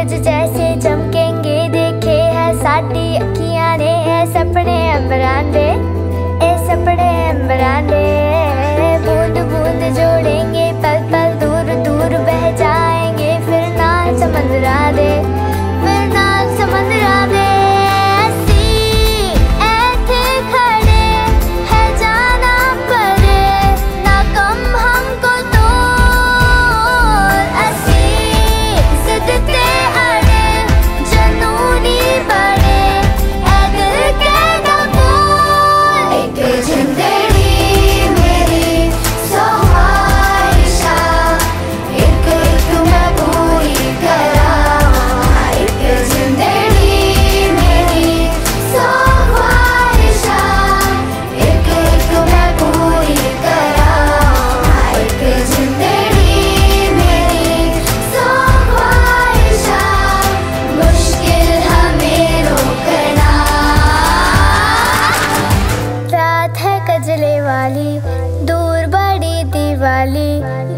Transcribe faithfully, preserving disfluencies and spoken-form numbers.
सूरज जैसे चमकेंगे, देखे है साडी अखियां ने है सपने अंबरां दे, ए सपने अंबरां दे। बूंद बूंद जोड़ेंगे पल पल दूर दूर बह जाएंगे, फिर ना समंदरा दे, फिर ना समंदरा दे। दूर बड़ी दिवाली,